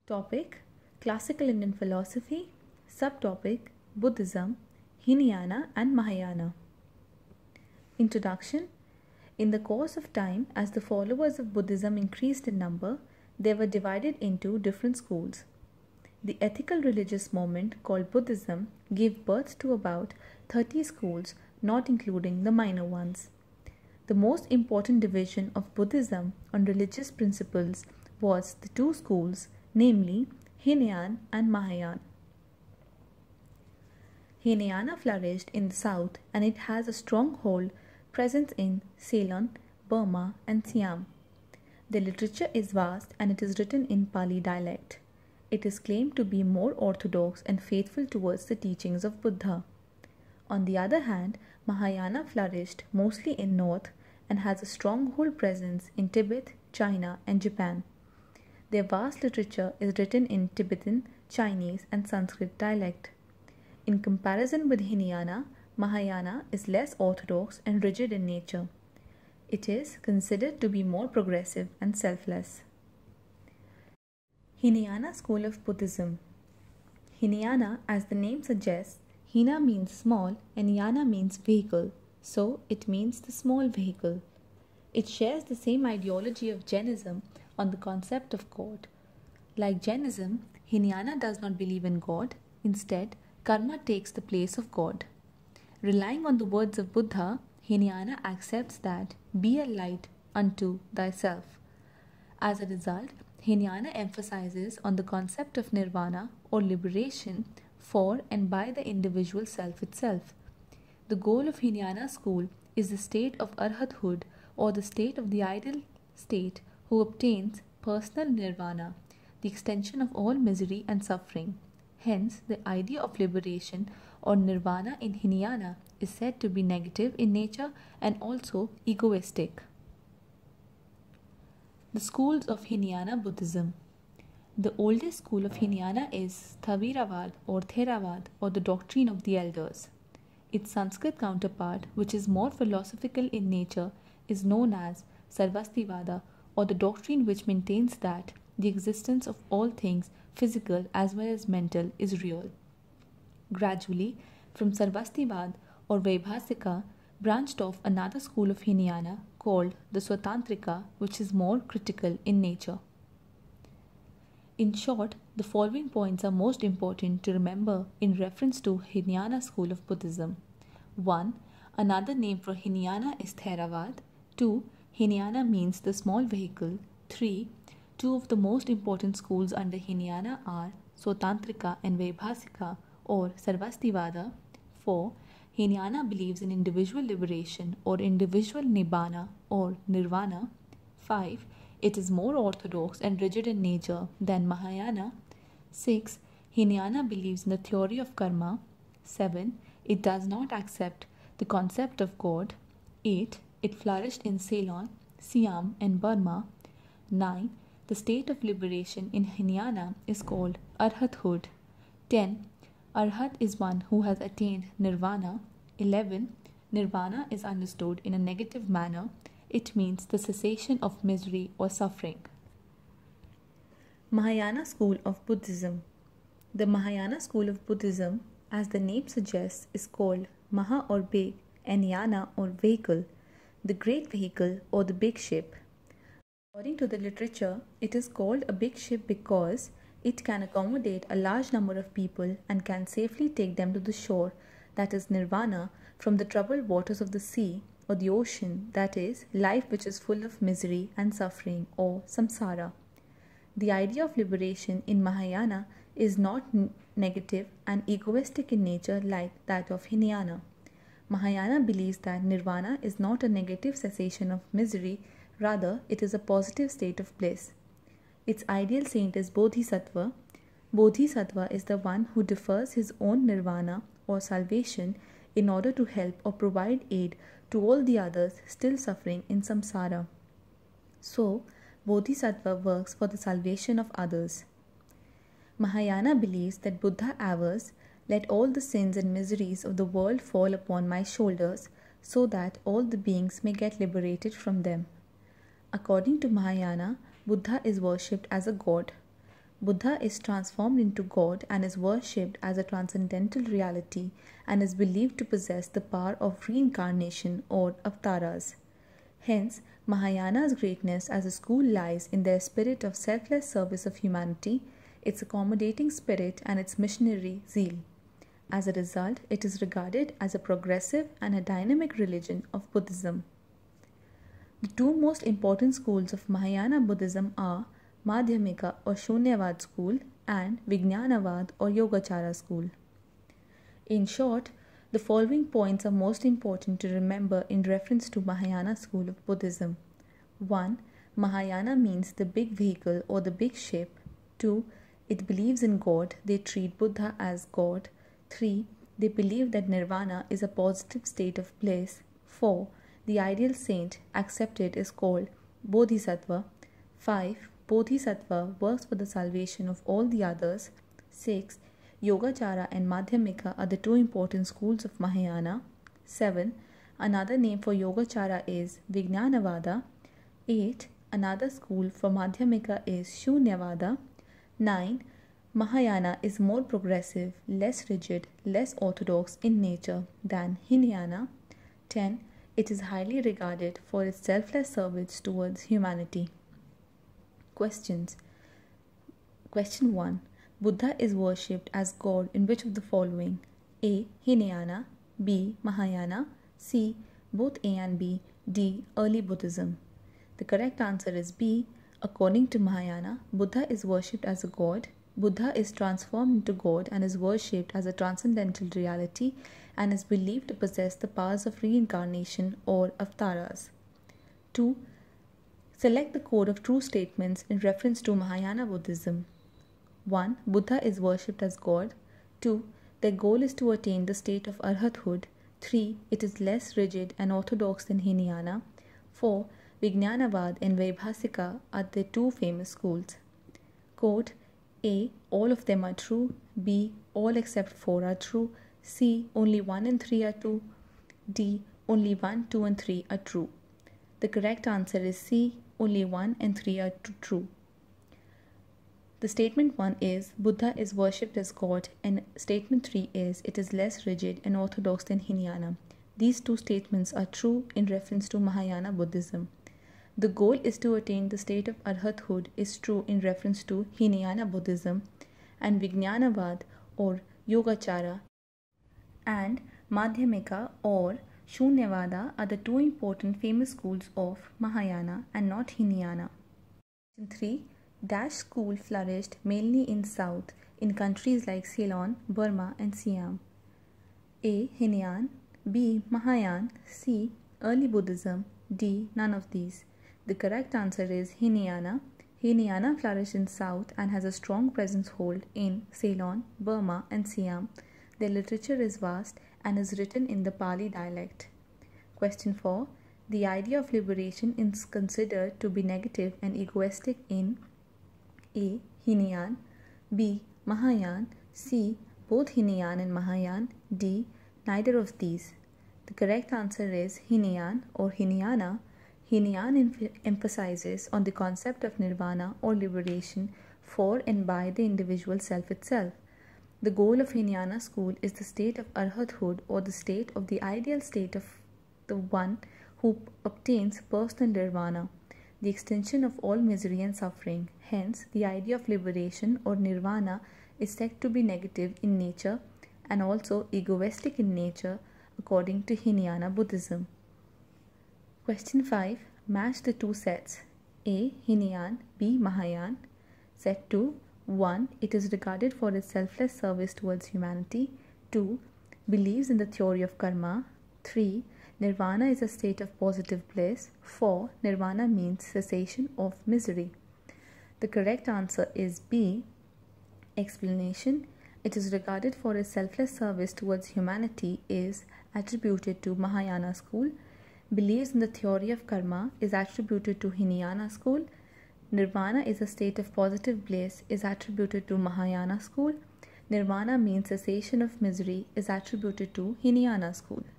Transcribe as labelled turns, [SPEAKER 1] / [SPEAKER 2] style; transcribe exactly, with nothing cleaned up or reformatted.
[SPEAKER 1] Topic: Classical Indian Philosophy. Subtopic: Buddhism, Hinayana and Mahayana. Introduction. In the course of time, as the followers of Buddhism increased in number, they were divided into different schools. The ethical religious movement called Buddhism gave birth to about thirty schools, not including the minor ones. The most important division of Buddhism on religious principles was the two schools, namely Hinayana and Mahayana. Hinayana flourished in the south and it has a stronghold presence in Ceylon, Burma and Siam. The literature is vast and it is written in Pali dialect. It is claimed to be more orthodox and faithful towards the teachings of Buddha. On the other hand, Mahayana flourished mostly in north and has a stronghold presence in Tibet, China and Japan. Their vast literature is written in Tibetan, Chinese and Sanskrit dialect. In comparison with Hinayana, Mahayana is less orthodox and rigid in nature. It is considered to be more progressive and selfless. Hinayana school of Buddhism. Hinayana, as the name suggests, Hina means small and Yana means vehicle, so it means the small vehicle. It shares the same ideology of Jainism on the concept of God. Like Jainism, Hinayana does not believe in God. Instead, karma takes the place of God. Relying on the words of Buddha, Hinayana accepts that be a light unto thyself. As a result, Hinayana emphasizes on the concept of Nirvana or liberation for and by the individual self itself. The goal of Hinayana school is the state of Arhathood or the state of the ideal state who obtains personal nirvana, the extension of all misery and suffering. Hence, the idea of liberation or nirvana in Hinayana is said to be negative in nature and also egoistic. The schools of Hinayana Buddhism. The oldest school of Hinayana is Thaviravad or Theravada or the doctrine of the elders. Its Sanskrit counterpart, which is more philosophical in nature, is known as Sarvastivada or the doctrine which maintains that the existence of all things, physical as well as mental, is real. Gradually, from Sarvastivada or Vaibhasika branched off another school of Hinayana called the Swatantrika, which is more critical in nature. In short, the following points are most important to remember in reference to Hinayana school of Buddhism. one. Another name for Hinayana is Theravada. two. Hinayana means the small vehicle. three. Two of the most important schools under Hinayana are Swatantrika and Vaibhasika or Sarvastivada. four. Hinayana believes in individual liberation or individual nibbana or nirvana. five. It is more orthodox and rigid in nature than Mahayana. six. Hinayana believes in the theory of karma. seven. It does not accept the concept of God. eight. It flourished in Ceylon, Siam and Burma. nine. The state of liberation in Hinayana is called Arhathood. ten. Arhat is one who has attained Nirvana. eleven. Nirvana is understood in a negative manner. It means the cessation of misery or suffering. Mahayana school of Buddhism. The Mahayana school of Buddhism, as the name suggests, is called Maha or big and Yana or vehicle, the great vehicle or the big ship. According to the literature, it is called a big ship because it can accommodate a large number of people and can safely take them to the shore, that is Nirvana, from the troubled waters of the sea or the ocean, that is life which is full of misery and suffering or samsara. The idea of liberation in Mahayana is not negative and egoistic in nature like that of Hinayana. Mahayana believes that Nirvana is not a negative cessation of misery, rather it is a positive state of bliss. Its ideal saint is Bodhisattva. Bodhisattva is the one who defers his own nirvana or salvation in order to help or provide aid to all the others still suffering in samsara. So, Bodhisattva works for the salvation of others. Mahayana believes that Buddha avers, "Let all the sins and miseries of the world fall upon my shoulders, so that all the beings may get liberated from them." According to Mahayana, Buddha is worshipped as a god. Buddha is transformed into God and is worshipped as a transcendental reality and is believed to possess the power of reincarnation or avatars. Hence, Mahayana's greatness as a school lies in their spirit of selfless service of humanity, its accommodating spirit, and its missionary zeal. As a result, it is regarded as a progressive and a dynamic religion of Buddhism. The two most important schools of Mahayana Buddhism are Madhyamika or Shunyavad school and Vijnanavad or Yogacara school. In short, the following points are most important to remember in reference to Mahayana school of Buddhism. one. Mahayana means the big vehicle or the big ship. two. It believes in God. They treat Buddha as God. three. They believe that Nirvana is a positive state of bliss. four. The ideal saint accepted is called Bodhisattva. five. Bodhisattva works for the salvation of all the others. six. Yogacara and Madhyamika are the two important schools of Mahayana. seven. Another name for Yogacara is Vijnanavada. eight. Another school for Madhyamika is Shunyavada. nine. Mahayana is more progressive, less rigid, less orthodox in nature than Hinayana. ten. It is highly regarded for its selfless service towards humanity. Questions. Question one. Buddha is worshipped as God in which of the following? A. Hinayana, B. Mahayana, C. Both A and B, D. Early Buddhism. The correct answer is B. According to Mahayana, Buddha is worshipped as a god. Buddha is transformed into God and is worshipped as a transcendental reality and is believed to possess the powers of reincarnation or avatars. two. Select the code of true statements in reference to Mahayana Buddhism. one. Buddha is worshipped as God. two. Their goal is to attain the state of Arhathood. three. It is less rigid and orthodox than Hinayana. four. Vijnanavad and Vaibhasika are the two famous schools. Code. A. All of them are true. B. All except four are true. C. Only one and three are true. D. Only one, two and three are true. The correct answer is C. Only one and three are true. The statement one is Buddha is worshipped as God, and statement three is it is less rigid and orthodox than Hinayana. These two statements are true in reference to Mahayana Buddhism. The goal is to attain the state of Arhathood is true in reference to Hinayana Buddhism, and Vijnanavad or Yogacara and Madhyamika or Shunyavada are the two important famous schools of Mahayana and not Hinayana. Question three. Dash school flourished mainly in south in countries like Ceylon, Burma and Siam. A. Hinayana, B. Mahayana, C. Early Buddhism, D. None of these. The correct answer is Hinayana. Hinayana flourished in south and has a strong presence hold in Ceylon, Burma and Siam. Their literature is vast and is written in the Pali dialect. Question four. The idea of liberation is considered to be negative and egoistic in A. Hinayana, B. Mahayana, C. Both Hinayana and Mahayana, D. Neither of these. The correct answer is Hinayana or Hinayana. Hinayana em- emphasizes on the concept of Nirvana or liberation for and by the individual self itself. The goal of Hinayana school is the state of Arhathood or the state of the ideal state of the one who obtains personal Nirvana, the extinction of all misery and suffering. Hence, the idea of liberation or Nirvana is said to be negative in nature and also egoistic in nature according to Hinayana Buddhism. Question five. Match the two sets. A. Hinayana, B. Mahayana. Set two. one. It is regarded for its selfless service towards humanity. two. Believes in the theory of karma. three. Nirvana is a state of positive bliss. four. Nirvana means cessation of misery. The correct answer is B. Explanation. It is regarded for its selfless service towards humanity is attributed to Mahayana school. Believes in the theory of karma is attributed to Hinayana school. Nirvana is a state of positive bliss is attributed to Mahayana school. Nirvana means cessation of misery is attributed to Hinayana school.